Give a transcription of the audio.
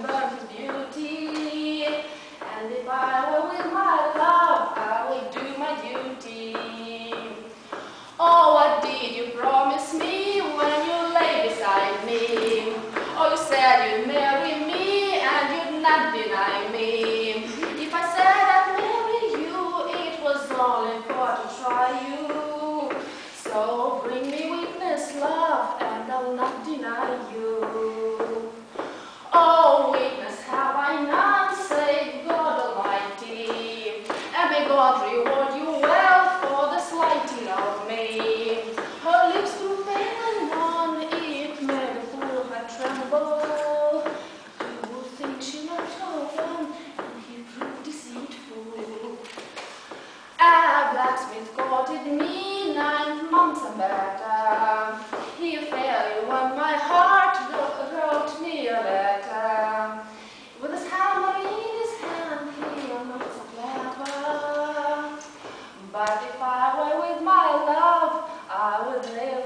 burn his beauty. And if I were with my love, I would do my duty. Oh, what did you promise me when you lay beside me? Oh, you said you'd marry me and you'd not deny me. If I said I'd marry you, it was only for to try you. So bring me witness, love, and I'll not deny you. Oh, witness have I none, save God Almighty, and may God reward you well for the slighting of me. Her lips grew pale and wan, it made the poor heart tremble. You would think she loved her one, and he proved deceitful. A blacksmith courted me 9 months and better. He fairly won my heart, wrote me a letter. With his hammer in his hand, he was not so clever. But if I were with my love, I would live